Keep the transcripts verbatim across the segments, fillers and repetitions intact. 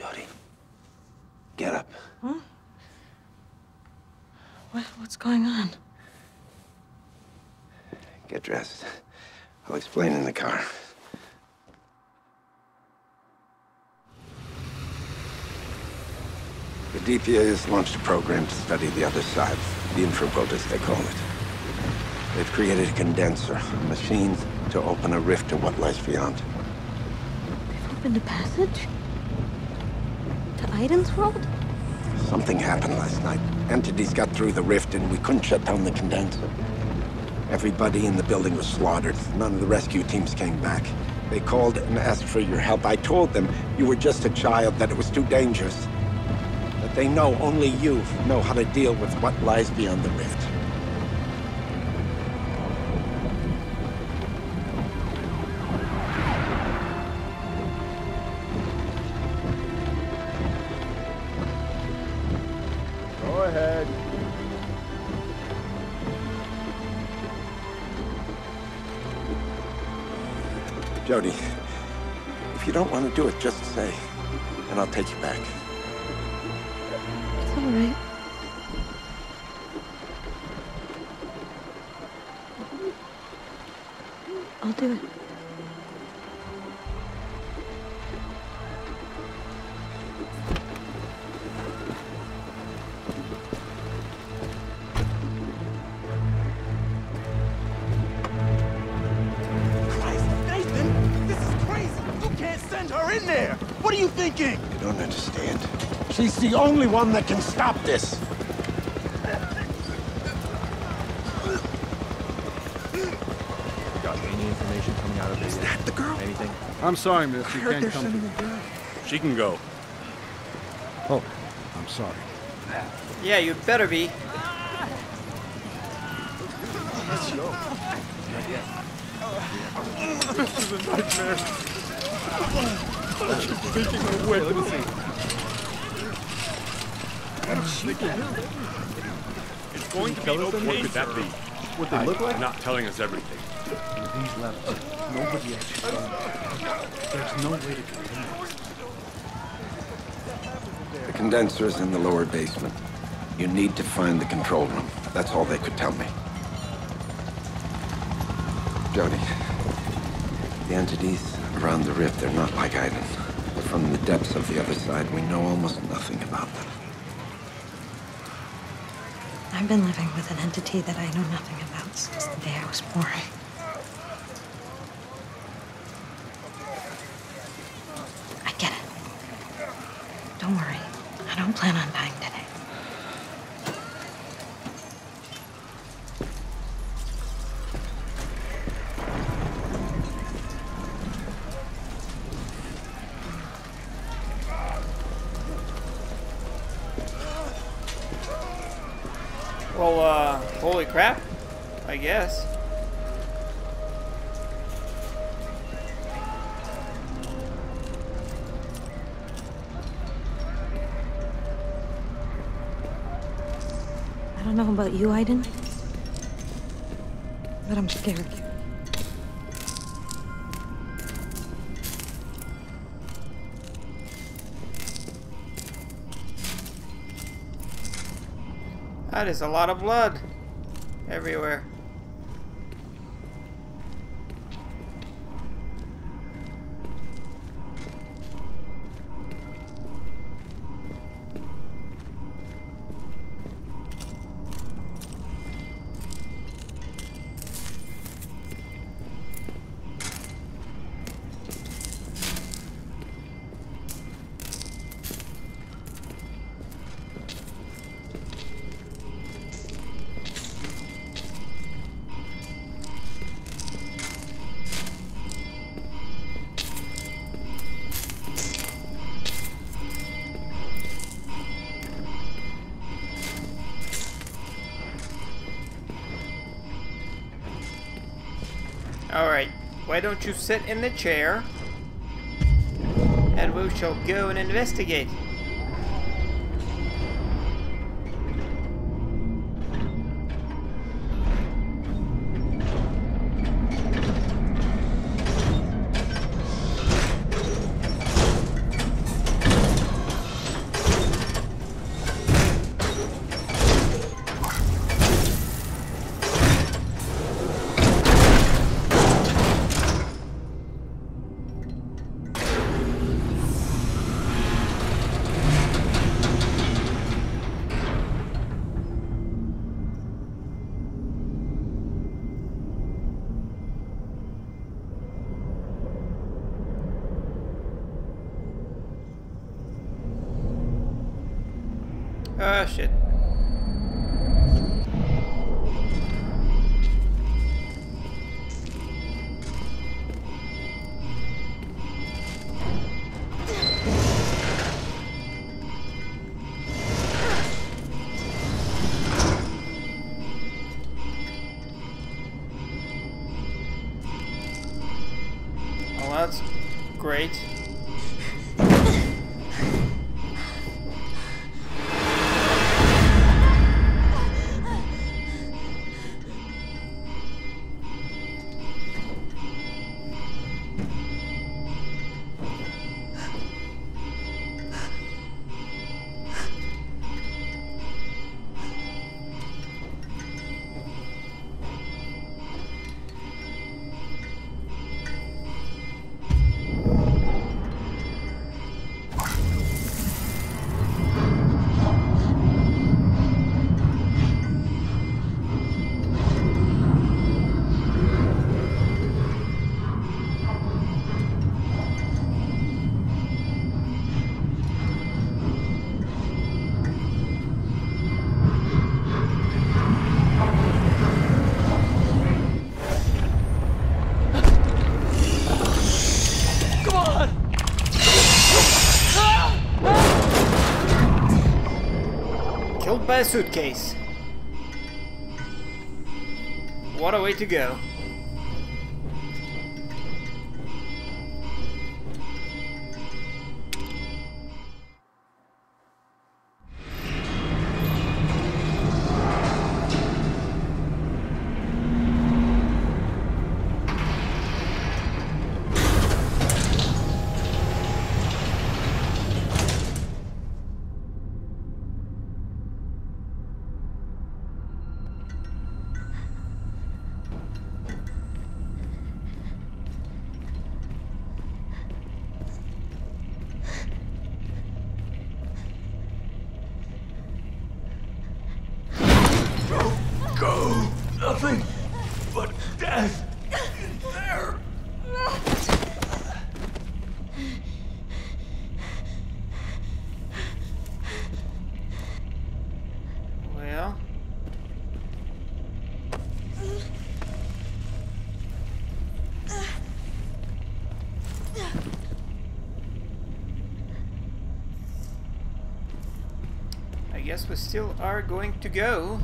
Jodie, get up. Huh? What, what's going on? Get dressed. I'll explain in the car. The D P A has launched a program to study the other side, the infraworld as they call it. They've created a condenser, a machine to open a rift to what lies beyond. They've opened a passage? To Aiden's world? Something happened last night. Entities got through the rift and we couldn't shut down the condenser. Everybody in the building was slaughtered. None of the rescue teams came back. They called and asked for your help. I told them you were just a child, that it was too dangerous. That they know only you know how to deal with what lies beyond the rift. Go ahead. Jodie, if you don't want to do it, just say, and I'll take you back. It's all right. I'll do it. Her in there! What are you thinking? You don't understand. She's the only one that can stop this. Got any information coming out of this? Is that the girl? Anything? I'm sorry, miss. I You heard can't they're come sending to a girl. She can go. Oh, I'm sorry. Yeah, you better be. Let's go. This is a nightmare. She's making her way. Let me see. It's going to be okay. What could that be? What they look like? Not telling us everything. With these levels, nobody actually knows. There's no way to contain it. The condenser is in the lower basement. You need to find the control room. That's all they could tell me. Jodie, the entities around the rift, they're not like Aiden. But from the depths of the other side, we know almost nothing about them. I've been living with an entity that I know nothing about since the day I was born. I get it. Don't worry. I don't plan on dying today. Well, uh, holy crap, I guess. I don't know about you, Aiden, but I'm scared. That is a lot of blood everywhere. Alright, why don't you sit in the chair and we shall go and investigate. Ah, shit. Well, that's great. Killed by a suitcase. What a way to go. Go! Nothing but death in there! Well. I guess we still are going to go.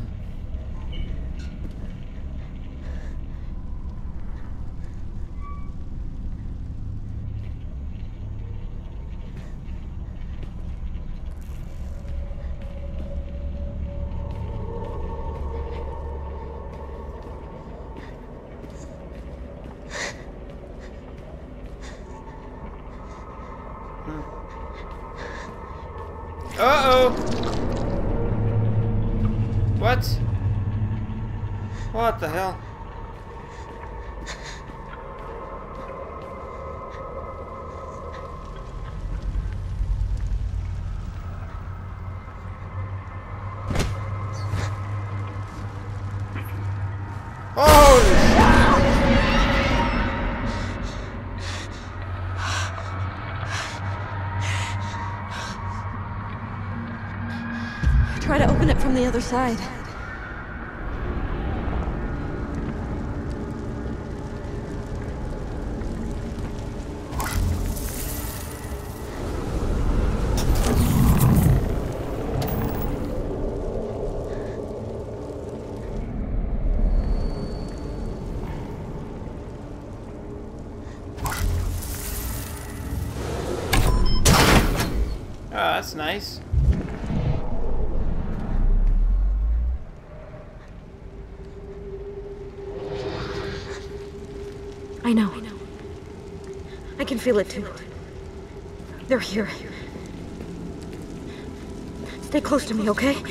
Uh-oh! What? What the hell? Holy shit! Try to open it from the other side. Ah, that's nice. I know. I can feel it too. They're here. Stay close to me, okay?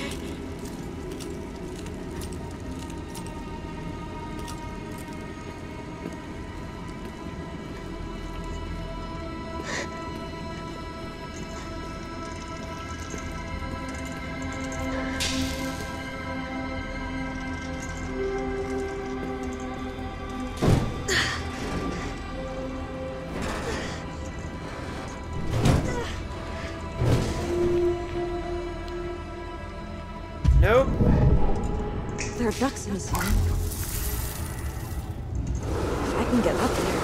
ducks in a ceiling. If I can get up there.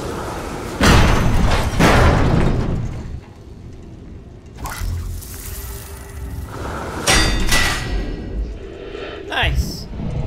Nice.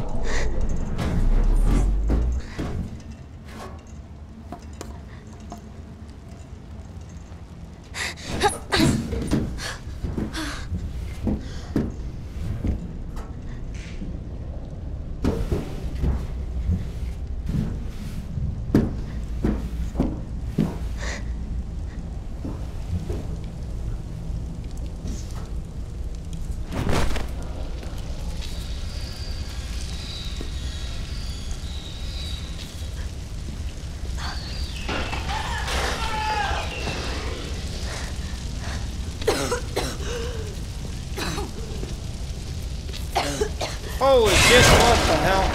Holy shit, what the hell?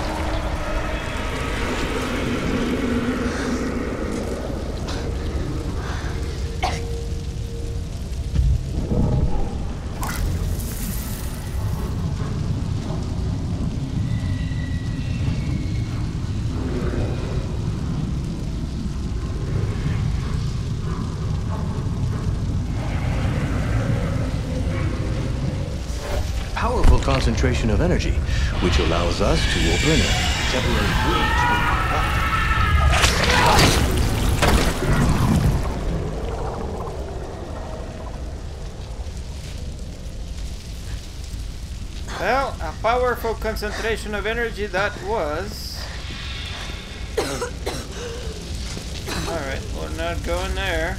Powerful concentration of energy, which allows us to open a temporary breach. Well, a powerful concentration of energy that was. Alright, we're not going there.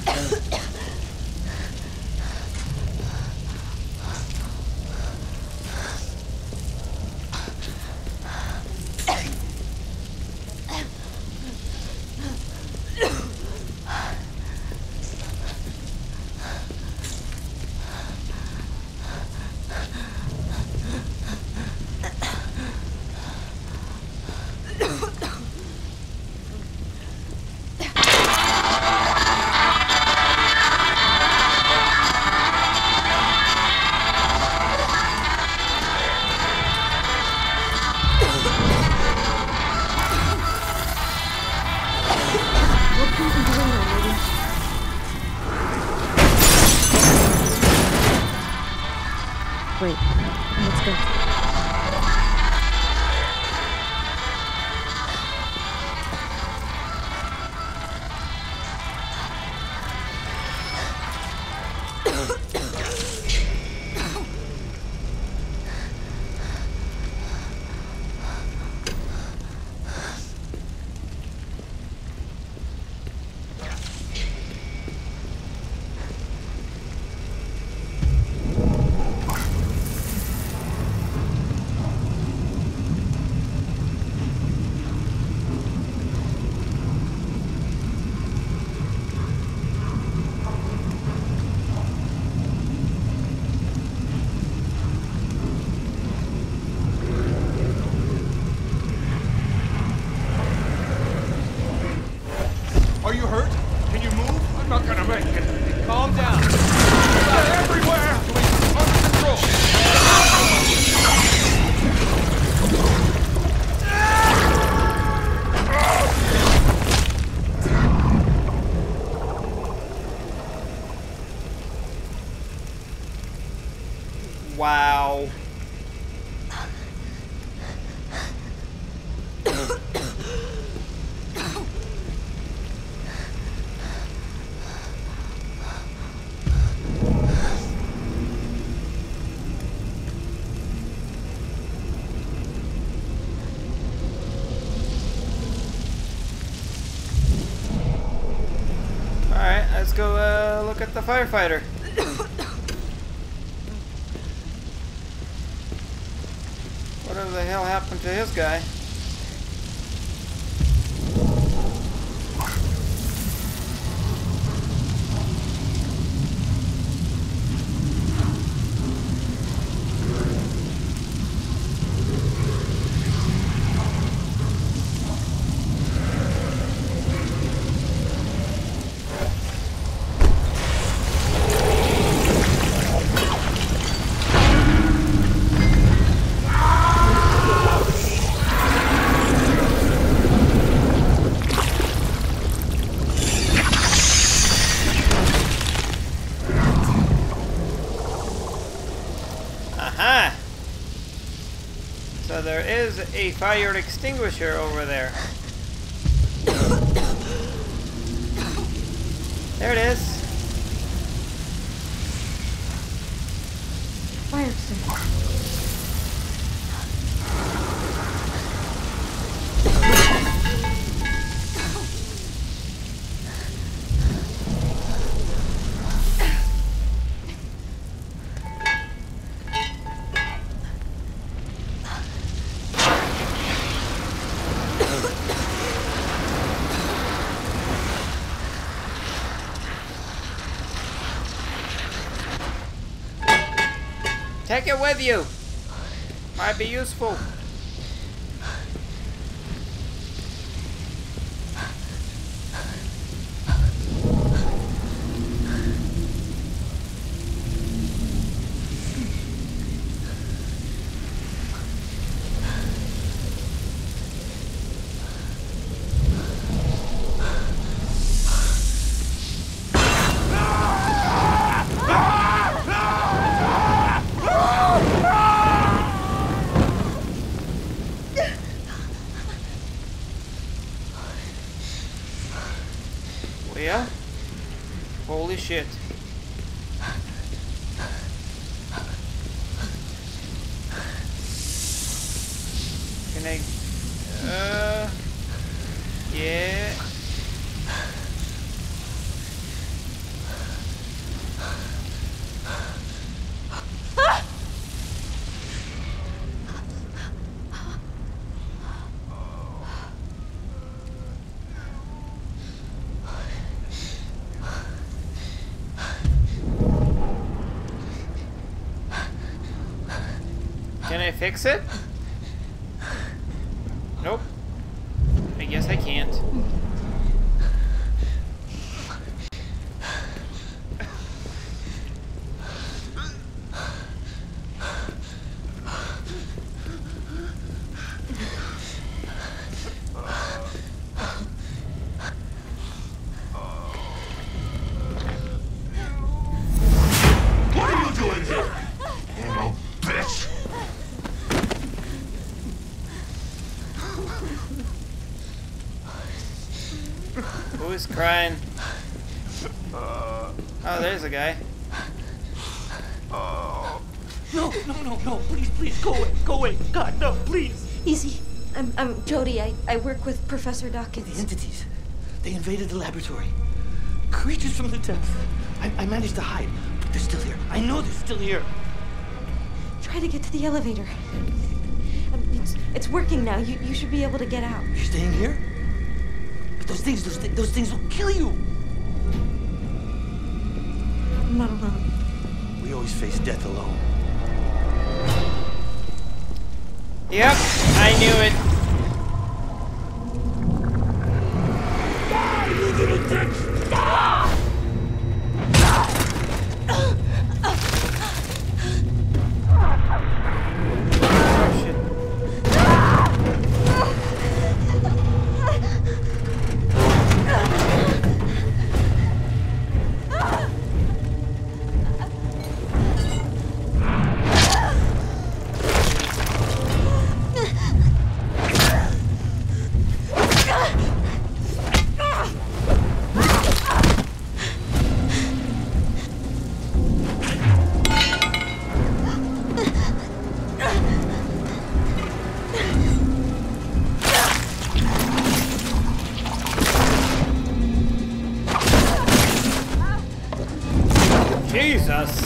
Wait, let's go. Are you hurt? Can you move? I'm not gonna make it. Calm down. They're everywhere! Under control! Wow. Alright, let's go uh, look at the firefighter. Whatever the hell happened to his guy? a fire extinguisher over there. There it is. Fire extinguisher. Take it with you. Might be useful. Yeah. Holy shit. Can I... Uh... Yeah... Can I fix it? Nope. I guess I can't. What are you doing here? You bitch! Who is crying? Oh, there's a guy. No, no, no, no. Please, please, go away. Go away. God, no, please. Easy. I'm, I'm Jodie. I, I work with Professor The Dawkins. entities. They invaded the laboratory. Creatures from the depths. I, I managed to hide, but they're still here. I know they're still here. Try to get to the elevator. Um, it's, it's working now. You, you should be able to get out. You're staying here? But those things, those, th those things will kill you. I'm not alone. We always face death alone. Yep, I knew it. You little bitch! Oh, shit. Jesus.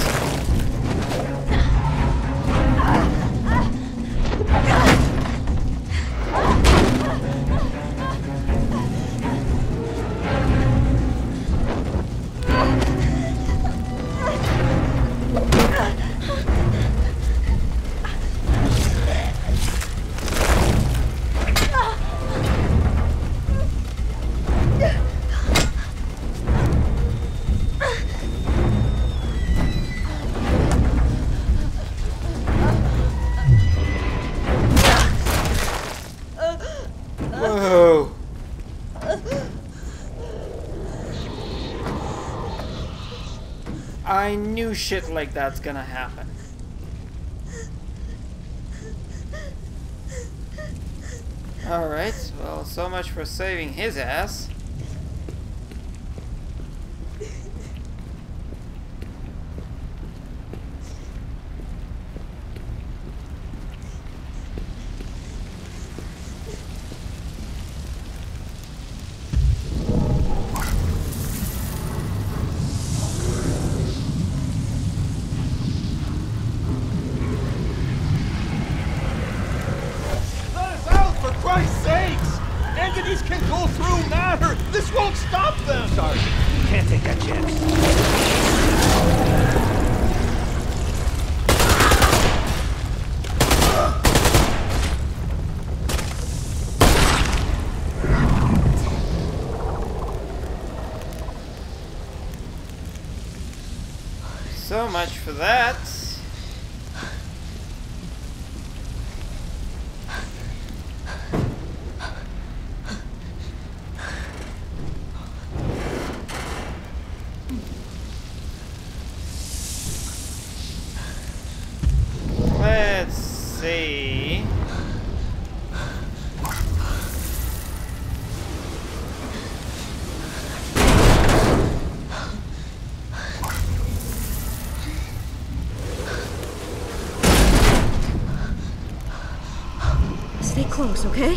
Whoa. I knew shit like that's gonna happen. Alright, well, so much for saving his ass. This won't stop them! Sorry, can't take that chance. So much for that. Let's see. Stay close, okay?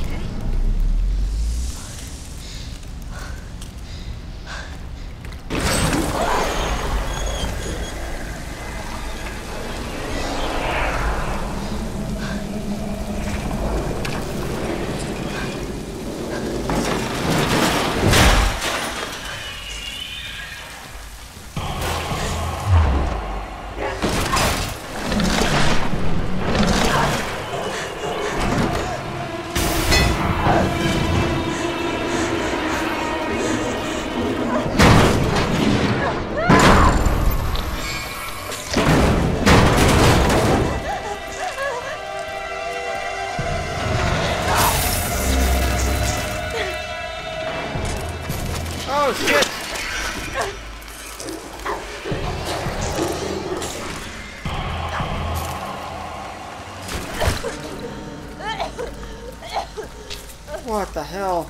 Oh shit! What the hell?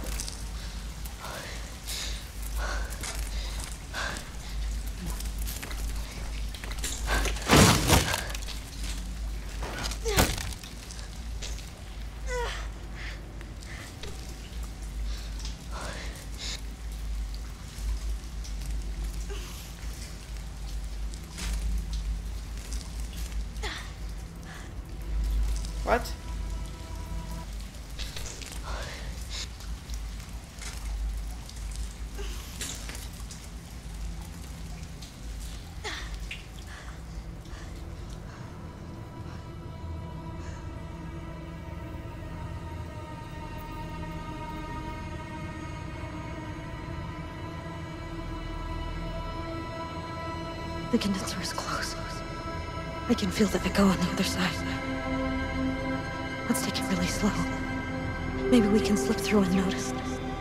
What? The condenser is close. I can feel the echo on the other side. Let's take it really slow. Maybe we can slip through unnoticed.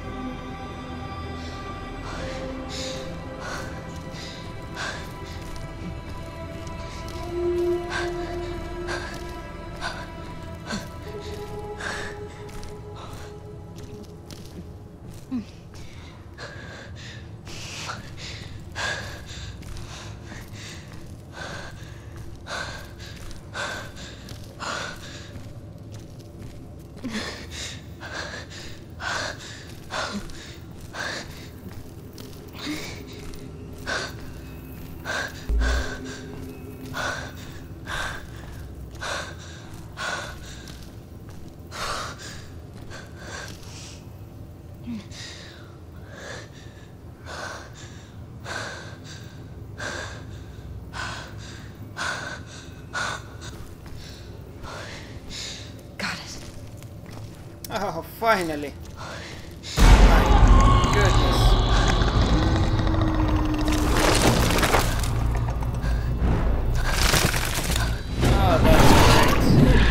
Oh, finally. My goodness. Oh, that's great.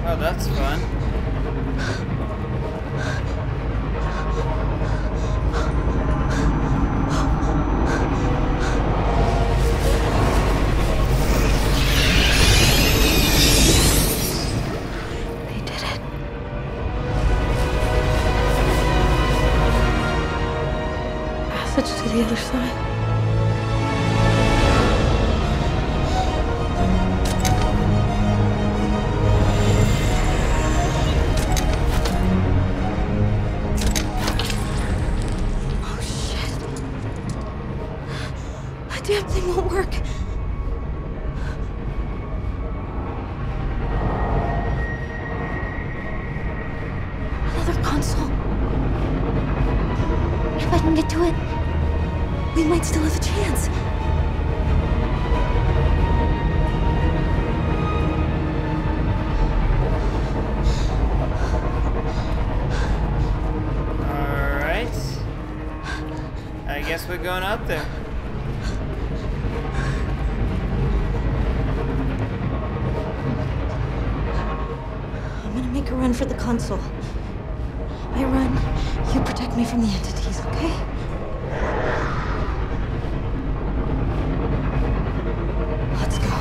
Oh, that's fun. They did it. Passage to the other side. Damn thing won't work. Another console. If I can get to it, we might still have a chance. All right. I guess we're going out there. Make a run for the console. I run, you protect me from the entities, okay? Let's go.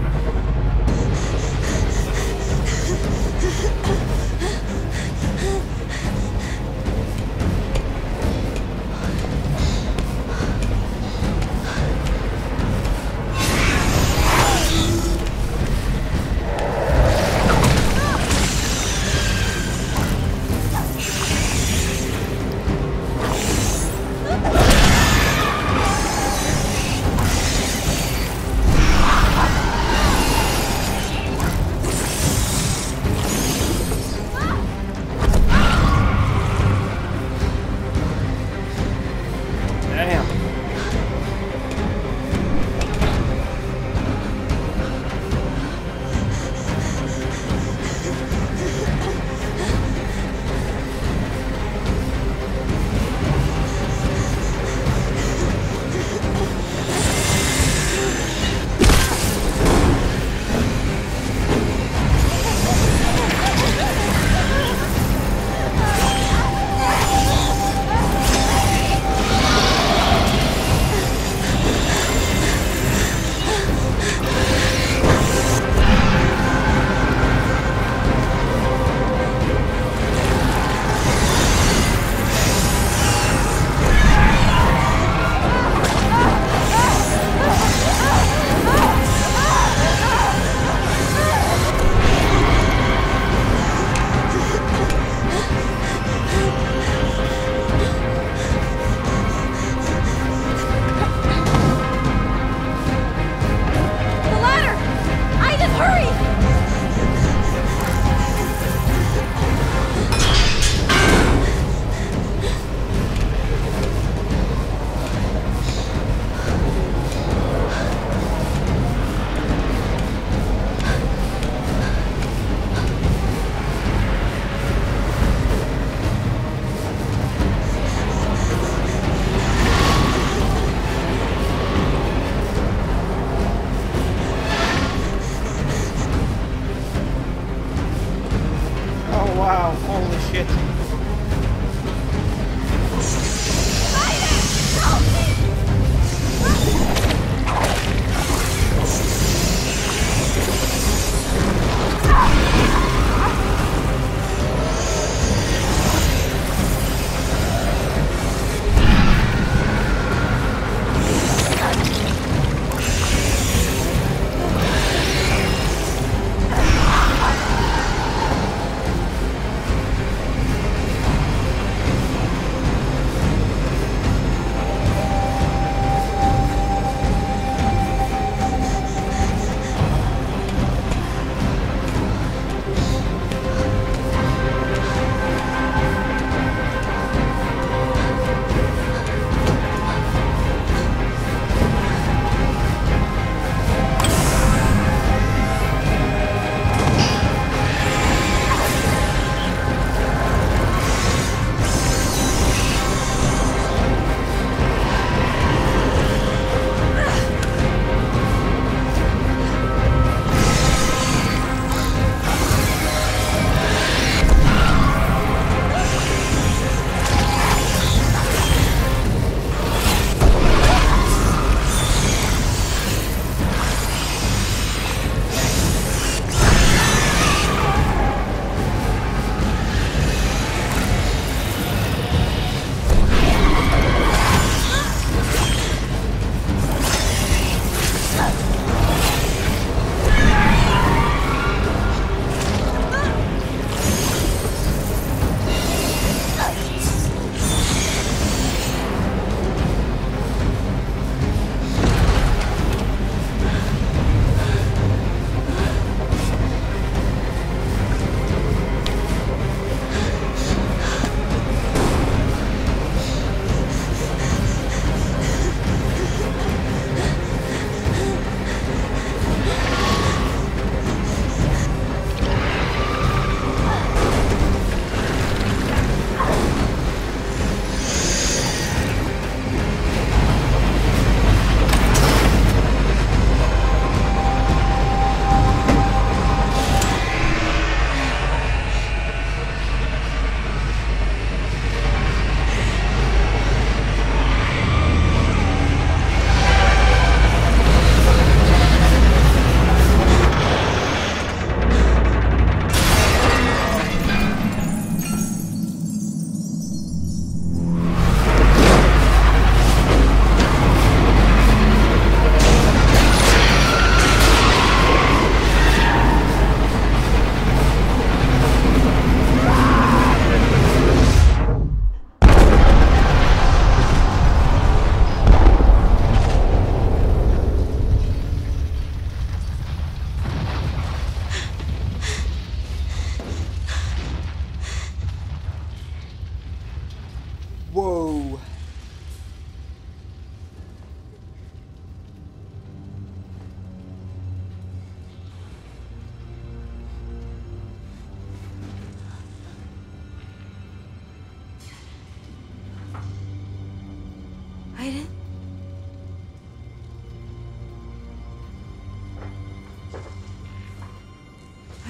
Wow, holy shit.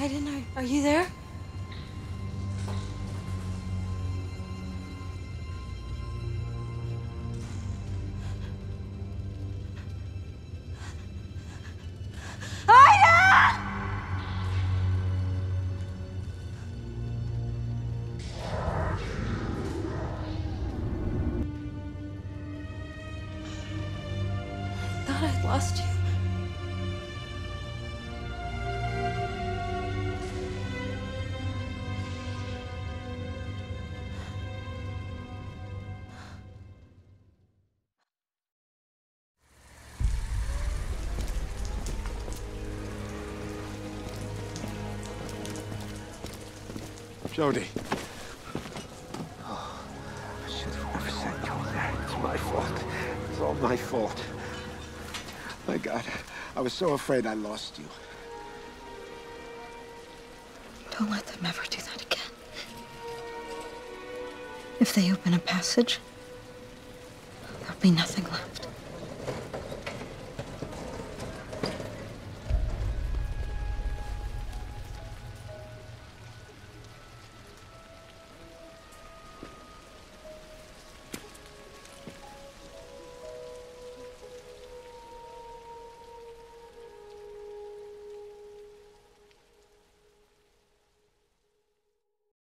Aiden, are, are you there? I thought I'd lost you. Jodie. Oh, I should have never sent you there. It's my fault. It's all my fault. My God, I was so afraid I lost you. Don't let them ever do that again. If they open a passage, there'll be nothing left.